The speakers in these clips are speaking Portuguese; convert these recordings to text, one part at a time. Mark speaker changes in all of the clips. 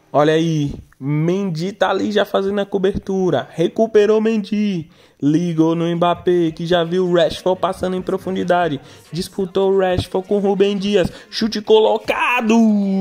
Speaker 1: Olha aí, Mendy tá ali já fazendo a cobertura. Recuperou Mendy. Ligou no Mbappé, que já viu o Rashford passando em profundidade. Disputou o Rashford com o Rúben Dias. Chute colocado.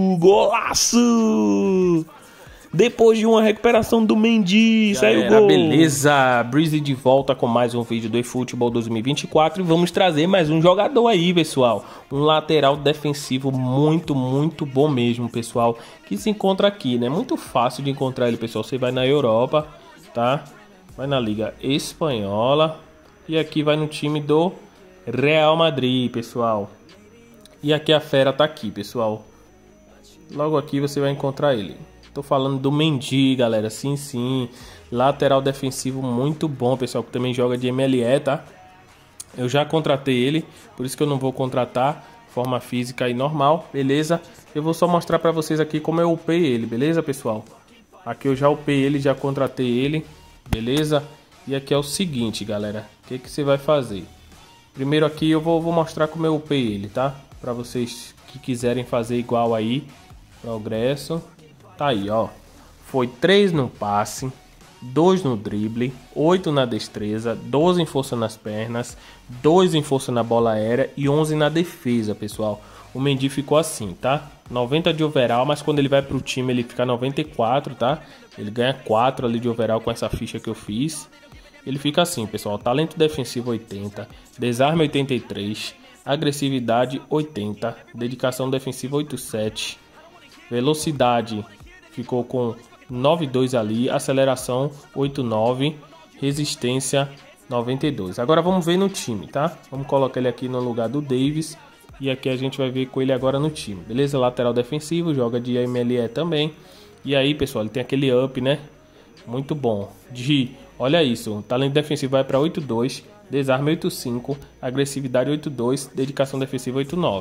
Speaker 1: Golaço! Depois de uma recuperação do Mendy, saiu o gol. Beleza, Breezy de volta com mais um vídeo do eFootball 2024 e vamos trazer mais um jogador aí, pessoal. Um lateral defensivo muito bom mesmo, pessoal, que se encontra aqui, né? Muito fácil de encontrar ele, pessoal. Você vai na Europa, tá? Vai na Liga Espanhola e aqui vai no time do Real Madrid, pessoal. E aqui a fera tá aqui, pessoal. Logo aqui você vai encontrar ele. Tô falando do Mendy, galera. Sim. Lateral defensivo muito bom, pessoal. Que também joga de MLE, tá? Eu já contratei ele. Por isso que eu não vou contratar. Forma física aí normal, beleza? Eu vou só mostrar pra vocês aqui como eu upei ele, beleza, pessoal? Aqui eu já upei ele, já contratei ele, beleza? E aqui é o seguinte, galera. O que você vai fazer? Primeiro aqui eu vou mostrar como eu upei ele, tá? Pra vocês que quiserem fazer igual aí. Progresso. Tá aí, ó. Foi 3 no passe, 2 no drible, 8 na destreza, 12 em força nas pernas, 2 em força na bola aérea e 11 na defesa, pessoal. O Mendy ficou assim, tá? 90 de overall, mas quando ele vai pro time ele fica 94, tá? Ele ganha 4 ali de overall com essa ficha que eu fiz. Ele fica assim, pessoal. Talento defensivo 80, desarme 83, agressividade 80, dedicação defensiva 87, velocidade ficou com 9,2 ali, aceleração 8,9, resistência 92. Agora vamos ver no time, tá? Vamos colocar ele aqui no lugar do Davis e aqui a gente vai ver com ele agora no time, beleza? Lateral defensivo, joga de MLE também. E aí, pessoal, ele tem aquele up, né? Muito bom. Olha isso, talento defensivo vai para 8,2, desarme 8,5, agressividade 8,2, dedicação defensiva 8,9.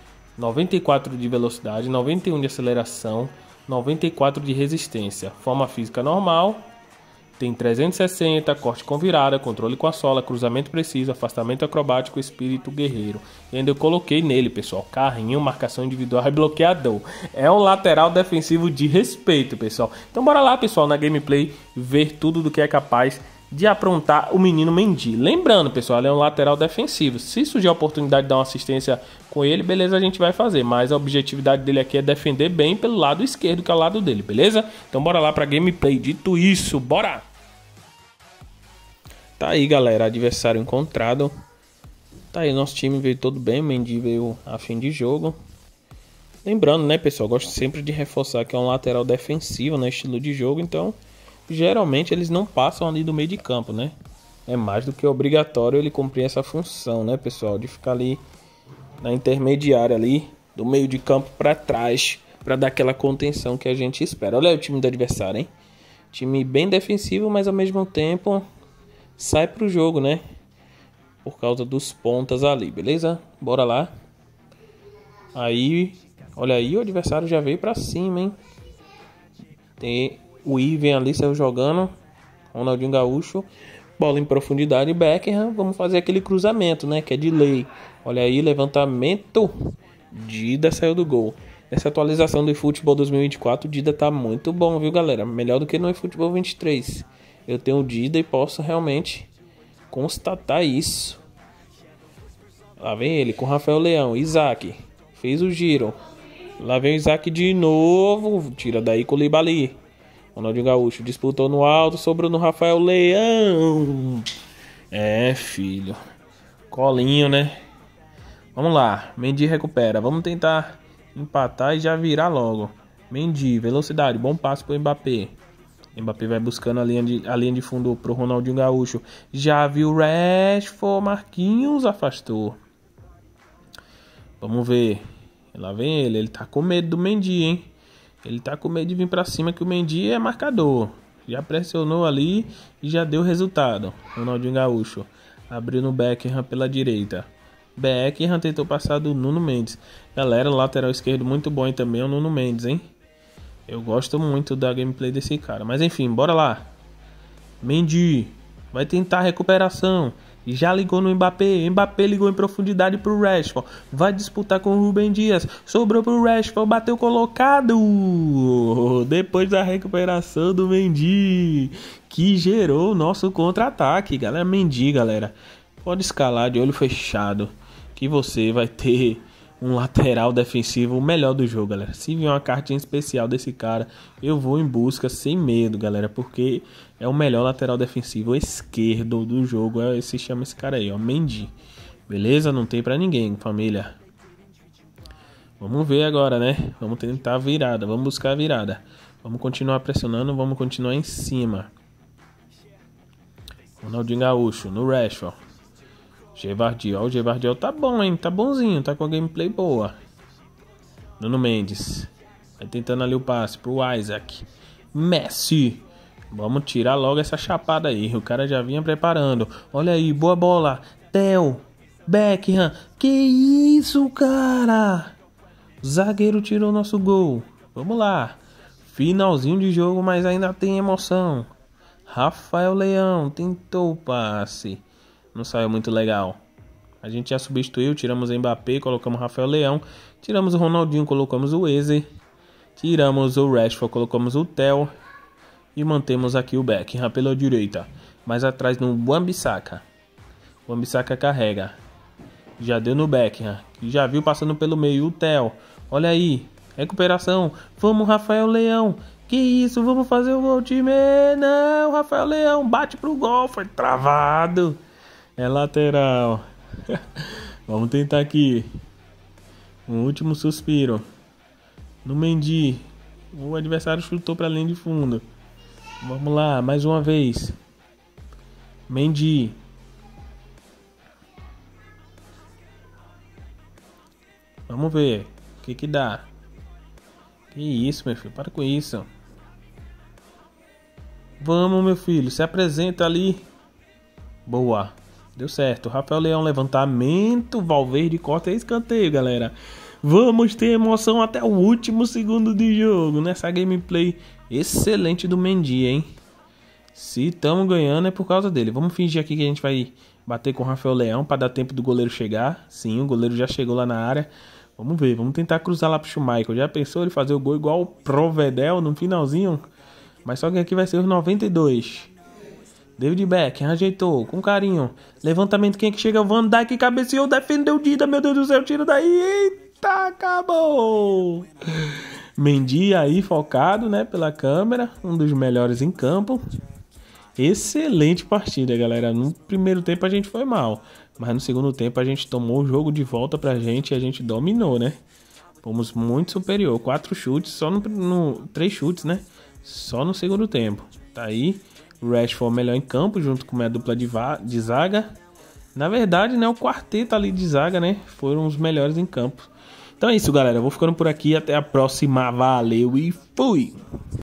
Speaker 1: 94 de velocidade, 91 de aceleração, 94 de resistência, forma física normal, tem 360, corte com virada, controle com a sola, cruzamento preciso, afastamento acrobático, espírito guerreiro. E ainda eu coloquei nele, pessoal, carrinho, marcação individual e bloqueador. É um lateral defensivo de respeito, pessoal. Então bora lá, pessoal, na gameplay, ver tudo do que é capaz de aprontar o menino Mendy. Lembrando, pessoal, ele é um lateral defensivo. Se surgir a oportunidade de dar uma assistência com ele, beleza, a gente vai fazer. Mas a objetividade dele aqui é defender bem pelo lado esquerdo, que é o lado dele, beleza? Então bora lá pra gameplay. Dito isso, bora! Tá aí, galera, adversário encontrado. Tá aí, nosso time veio todo bem, o Mendy veio a fim de jogo. Lembrando, né, pessoal, gosto sempre de reforçar que é um lateral defensivo, né, estilo de jogo, então geralmente eles não passam ali do meio de campo, né? É mais do que obrigatório ele cumprir essa função, né, pessoal? De ficar ali na intermediária ali, do meio de campo para trás, para dar aquela contenção que a gente espera. Olha aí o time do adversário, hein? Time bem defensivo, mas ao mesmo tempo sai pro jogo, né? Por causa dos pontas ali, beleza? Bora lá. Aí, olha aí, o adversário já veio para cima, hein? Tem o Ivan ali, saiu jogando. Ronaldinho Gaúcho. Bola em profundidade, Beckham. Vamos fazer aquele cruzamento, né? Que é de lei. Olha aí, levantamento. Dida saiu do gol. Essa atualização do eFootball 2024, o Dida tá muito bom, viu, galera? Melhor do que no eFootball 23. Eu tenho o Dida e posso realmente constatar isso. Lá vem ele com Rafael Leão. Isaac. Fez o giro. Lá vem o Isaac de novo. Tira daí com o Koulibaly. Ronaldinho Gaúcho disputou no alto, sobrou no Rafael Leão. É, filho. Colinho, né? Vamos lá. Mendy recupera. Vamos tentar empatar e já virar logo. Mendy, velocidade. Bom passo pro Mbappé. Mbappé vai buscando a linha de fundo pro Ronaldinho Gaúcho. Já viu o Rashford. Marquinhos afastou. Vamos ver. Lá vem ele. Ele tá com medo do Mendy, hein? Ele tá com medo de vir pra cima, que o Mendy é marcador. Já pressionou ali e já deu resultado. Ronaldinho Gaúcho abriu no Beckham pela direita. Beckham tentou passar do Nuno Mendes. Galera, lateral esquerdo muito bom também é o Nuno Mendes, hein? Eu gosto muito da gameplay desse cara. Mas enfim, bora lá. Mendy vai tentar a recuperação. Já ligou no Mbappé. Mbappé ligou em profundidade pro Rashford. Vai disputar com o Rúben Dias. Sobrou pro Rashford. Bateu colocado. depois da recuperação do Mendy, que gerou o nosso contra-ataque, galera. Mendy, galera, pode escalar de olho fechado, que você vai ter um lateral defensivo o melhor do jogo, galera. Se vier uma cartinha especial desse cara, eu vou em busca sem medo, galera, porque é o melhor lateral defensivo esquerdo do jogo. Se chama esse cara aí, ó, Mendy. Beleza? Não tem pra ninguém, família. Vamos ver agora, né? Vamos tentar a virada, vamos buscar a virada. Vamos continuar pressionando, vamos continuar em cima. Ronaldinho Gaúcho, no Rashford. Gvardiol, o Gvardiol tá bom, hein? Tá bonzinho, tá com a gameplay boa. Nuno Mendes. Vai tentando ali o passe pro Isaac. Messi. Vamos tirar logo essa chapada aí. O cara já vinha preparando. Olha aí, boa bola. Theo. Beckham. Que isso, cara? O zagueiro tirou nosso gol. Vamos lá. Finalzinho de jogo, mas ainda tem emoção. Rafael Leão tentou o passe. Não saiu muito legal. A gente já substituiu, tiramos o Mbappé, colocamos o Rafael Leão, tiramos o Ronaldinho, colocamos o Eze, tiramos o Rashford, colocamos o Theo e mantemos aqui o Beckham pela direita. Mais atrás no Wan-Bissaka. O Wan-Bissaka carrega. Já deu no Beckham, que já viu passando pelo meio o Theo. Olha aí, recuperação. Vamos, Rafael Leão. Que isso, vamos fazer o gol, time. Não, Rafael Leão bate pro gol, foi travado. É lateral. Vamos tentar aqui. Um último suspiro. No Mendy. O adversário chutou para a linha de fundo. Vamos lá, mais uma vez. Mendy. Vamos ver. O que dá? Que isso, meu filho. Para com isso. Vamos, meu filho. Se apresenta ali. Boa. Deu certo. Rafael Leão, levantamento. Valverde corta e escanteio, galera. Vamos ter emoção até o último segundo de jogo. Nessa gameplay excelente do Mendy, hein? Se estamos ganhando é por causa dele. Vamos fingir aqui que a gente vai bater com o Rafael Leão para dar tempo do goleiro chegar. Sim, o goleiro já chegou lá na área. Vamos ver. Vamos tentar cruzar lá pro Schumacher. Já pensou ele fazer o gol igual o Provedel no finalzinho? Mas só que aqui vai ser os 92. David Beckham ajeitou com carinho. Levantamento, quem é que chega? O Van Dijk cabeceou, defendeu o Dida. Meu Deus do céu, tiro daí. Eita, acabou. Mendy aí focado, né, pela câmera. Um dos melhores em campo. Excelente partida, galera. No primeiro tempo a gente foi mal. Mas no segundo tempo a gente tomou o jogo de volta pra gente e a gente dominou, né? Fomos muito superior. 4 chutes, só no 3 chutes, né? Só no segundo tempo. Tá aí. O Rashford melhor em campo, junto com a dupla de zaga. Na verdade, né, o quarteto ali de zaga, né, foram os melhores em campo. Então é isso, galera. Eu vou ficando por aqui. Até a próxima. Valeu e fui!